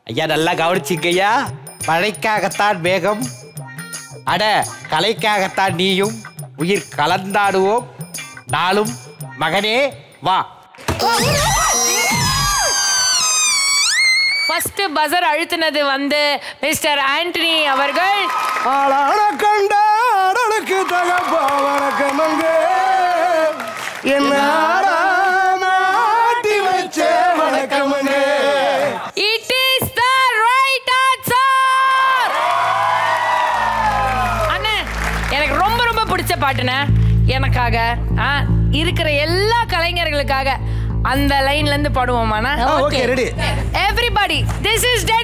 ஐயா நல்லா கவனிச்சிங்கய்யா. மழைக்காகத்தான் மேகம், அட கலைக்காகத்தான் நீயும், உயிர் கலந்தாடுவோம் நாளும் மகனே வா. ஃபர்ஸ்ட் பஸர் அழுத்தினது வந்து மிஸ்டர் ஆண்டனி அவர்கள். ஆளான கண்ட அடலுக்கு தகப்பா வணக்கமங்க, என்ன மாட்டி வச்ச வணக்கமங்க. It is the right answer. அண்ணே எனக்கு ரொம்ப ரொம்ப பிடிச்ச பாட்டுண்ணே. எனக்காக இருக்கிற எல்லா கலைஞர்களுக்காக அந்த லைன்ல இருந்து பாடுவோமாண்ணா? Okay ready. Everybody, this is